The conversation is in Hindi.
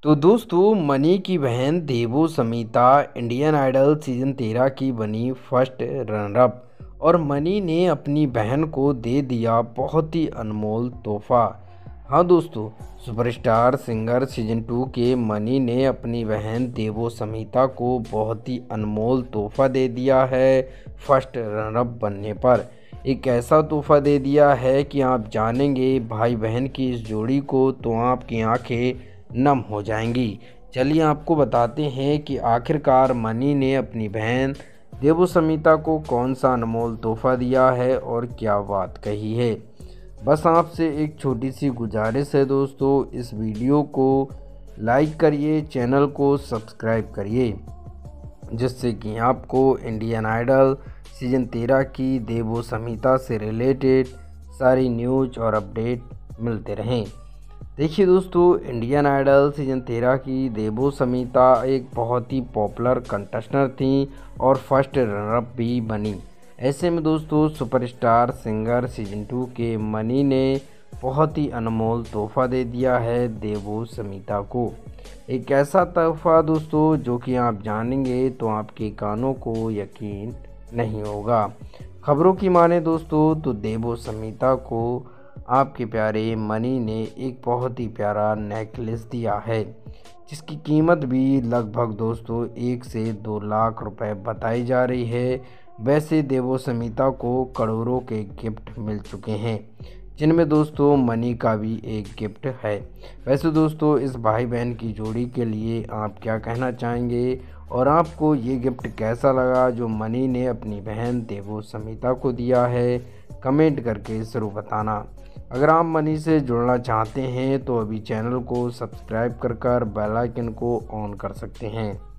तो दोस्तों मनी की बहन देवो समीता इंडियन आइडल सीजन 13 की बनी फर्स्ट रनर अप और मनी ने अपनी बहन को दे दिया बहुत ही अनमोल तोहफा। हाँ दोस्तों, सुपरस्टार सिंगर सीजन 2 के मनी ने अपनी बहन देवो समीता को बहुत ही अनमोल तोहफा दे दिया है फर्स्ट रनर अप बनने पर। एक ऐसा तोहफा दे दिया है कि आप जानेंगे भाई बहन की इस जोड़ी को तो आपकी आंखें नम हो जाएंगी। चलिए आपको बताते हैं कि आखिरकार मनी ने अपनी बहन देवो समीता को कौन सा अनमोल तोहफा दिया है और क्या बात कही है। बस आपसे एक छोटी सी गुजारिश है दोस्तों, इस वीडियो को लाइक करिए, चैनल को सब्सक्राइब करिए, जिससे कि आपको इंडियन आइडल सीजन 13 की देवो समीता से रिलेटेड सारी न्यूज और अपडेट मिलते रहें। देखिए दोस्तों, इंडियन आइडल सीजन 13 की देवो समीता एक बहुत ही पॉपुलर कंटेस्टेंट थी और फर्स्ट रनर अप भी बनी। ऐसे में दोस्तों सुपरस्टार सिंगर सीजन 2 के मनी ने बहुत ही अनमोल तोहफा दे दिया है देवो समीता को। एक ऐसा तोहफा दोस्तों जो कि आप जानेंगे तो आपके कानों को यकीन नहीं होगा। खबरों की माने दोस्तों तो देवो समीता को आपके प्यारे मनी ने एक बहुत ही प्यारा नेकलेस दिया है, जिसकी कीमत भी लगभग दोस्तों 1 से 2 लाख रुपए बताई जा रही है। वैसे देवो समीता को करोड़ों के गिफ्ट मिल चुके हैं, जिनमें दोस्तों मनी का भी एक गिफ्ट है। वैसे दोस्तों इस भाई बहन की जोड़ी के लिए आप क्या कहना चाहेंगे और आपको ये गिफ्ट कैसा लगा जो मनी ने अपनी बहन देवो समीता को दिया है, कमेंट करके ज़रूर बताना। अगर आप मनी से जुड़ना चाहते हैं तो अभी चैनल को सब्सक्राइब कर बेल आइकन को ऑन कर सकते हैं।